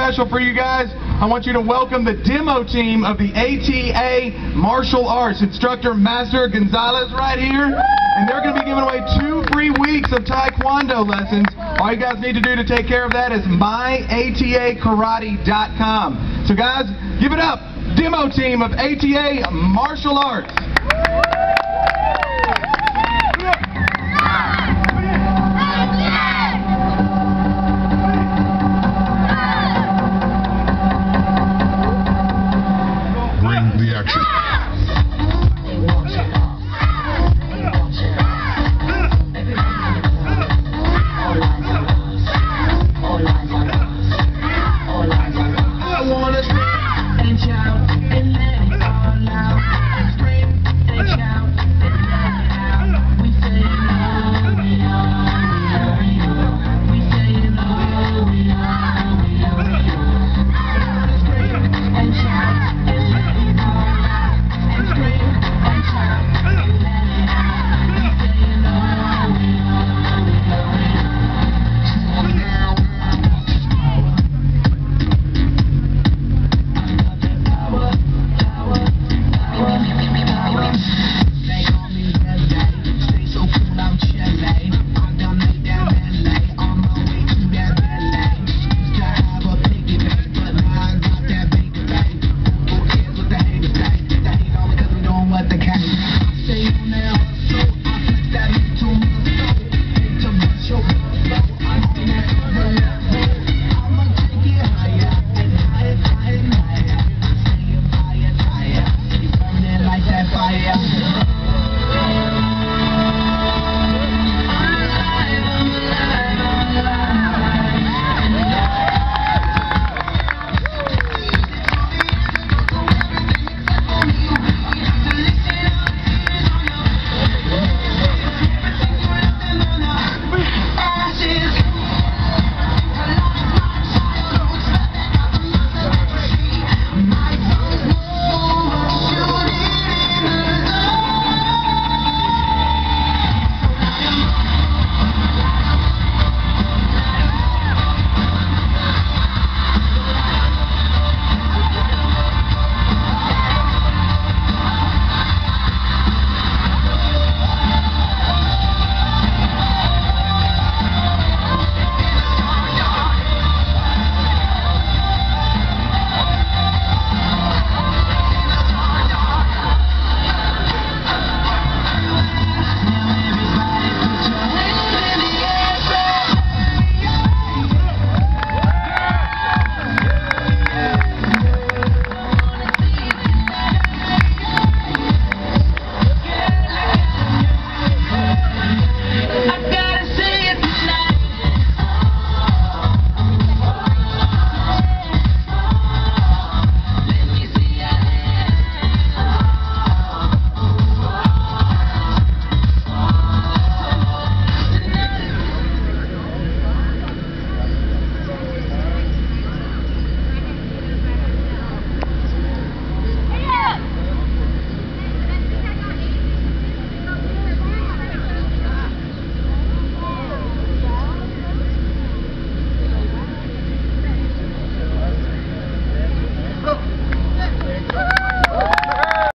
special for you guys. I want you to welcome the demo team of the ATA Martial Arts. Instructor Master Gonzalez right here. And they're going to be giving away 2 free weeks of Taekwondo lessons. All you guys need to do to take care of that is myatakarate.com. So guys, give it up. Demo team of ATA Martial Arts.